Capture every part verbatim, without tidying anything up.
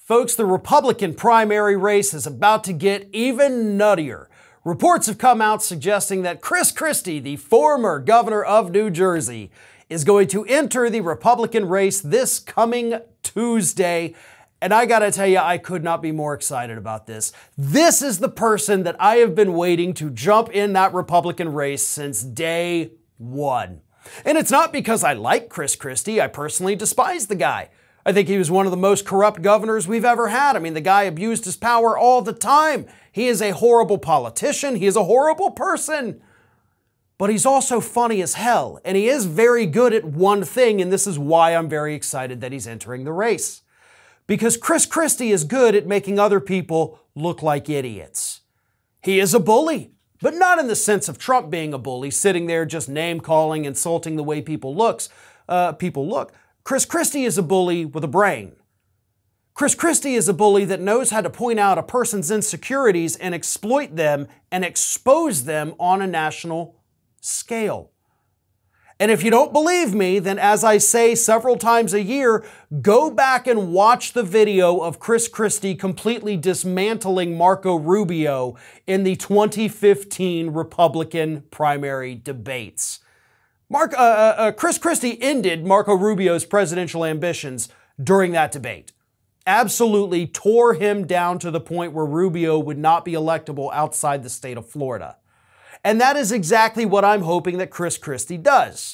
Folks, the Republican primary race is about to get even nuttier. Reports have come out suggesting that Chris Christie, the former governor of New Jersey, is going to enter the Republican race this coming Tuesday. And I gotta tell you, I could not be more excited about this. This is the person that I have been waiting to jump in that Republican race since day one. And it's not because I like Chris Christie. I personally despise the guy. I think he was one of the most corrupt governors we've ever had. I mean, the guy abused his power all the time. He is a horrible politician. He is a horrible person. But he's also funny as hell. And he is very good at one thing, and this is why I'm very excited that he's entering the race. Because Chris Christie is good at making other people look like idiots. He is a bully, but not in the sense of Trump being a bully, sitting there just name-calling, insulting the way people looks, uh, people look. Chris Christie is a bully with a brain. Chris Christie is a bully that knows how to point out a person's insecurities and exploit them and expose them on a national scale. And if you don't believe me, then as I say several times a year, go back and watch the video of Chris Christie completely dismantling Marco Rubio in the twenty fifteen Republican primary debates. Mark, uh, uh, Chris Christie ended Marco Rubio's presidential ambitions during that debate. Absolutely tore him down to the point where Rubio would not be electable outside the state of Florida. And that is exactly what I'm hoping that Chris Christie does.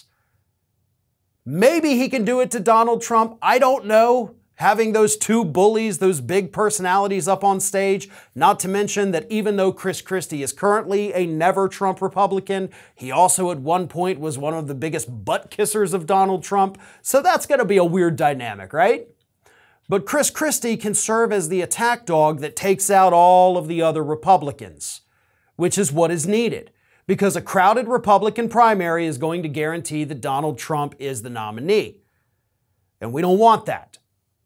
Maybe he can do it to Donald Trump. I don't know. Having those two bullies, those big personalities up on stage, not to mention that even though Chris Christie is currently a never-Trump Republican, he also at one point was one of the biggest butt kissers of Donald Trump. So that's going to be a weird dynamic, right? But Chris Christie can serve as the attack dog that takes out all of the other Republicans, which is what is needed. Because a crowded Republican primary is going to guarantee that Donald Trump is the nominee. And we don't want that.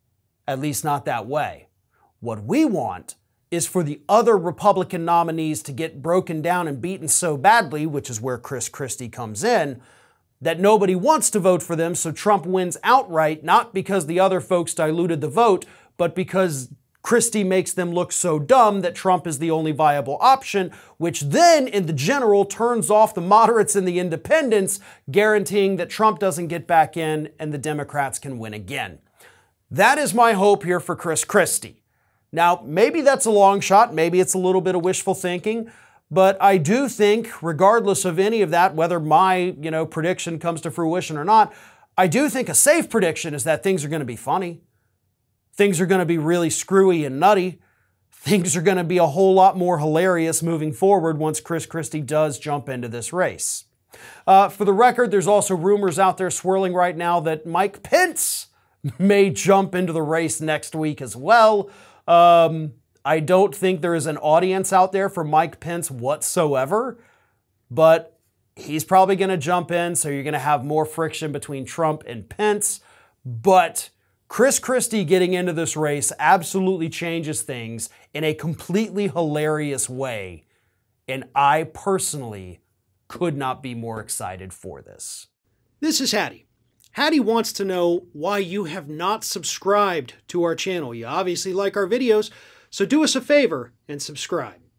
At least not that way. What we want is for the other Republican nominees to get broken down and beaten so badly, which is where Chris Christie comes in, that nobody wants to vote for them, so Trump wins outright, not because the other folks diluted the vote, but because Christie makes them look so dumb that Trump is the only viable option, which then, in the general, turns off the moderates and the independents, guaranteeing that Trump doesn't get back in and the Democrats can win again. That is my hope here for Chris Christie. Now, maybe that's a long shot, maybe it's a little bit of wishful thinking, but I do think, regardless of any of that, whether my, you know, prediction comes to fruition or not, I do think a safe prediction is that things are going to be funny. Things are going to be really screwy and nutty. Things are going to be a whole lot more hilarious moving forward once Chris Christie does jump into this race. Uh, for the record, there's also rumors out there swirling right now that Mike Pence may jump into the race next week as well. Um, I don't think there is an audience out there for Mike Pence whatsoever, but he's probably going to jump in, so you're going to have more friction between Trump and Pence. But Chris Christie getting into this race absolutely changes things in a completely hilarious way, and I personally could not be more excited for this. This is Hattie. Hattie wants to know why you have not subscribed to our channel. You obviously like our videos, so do us a favor and subscribe.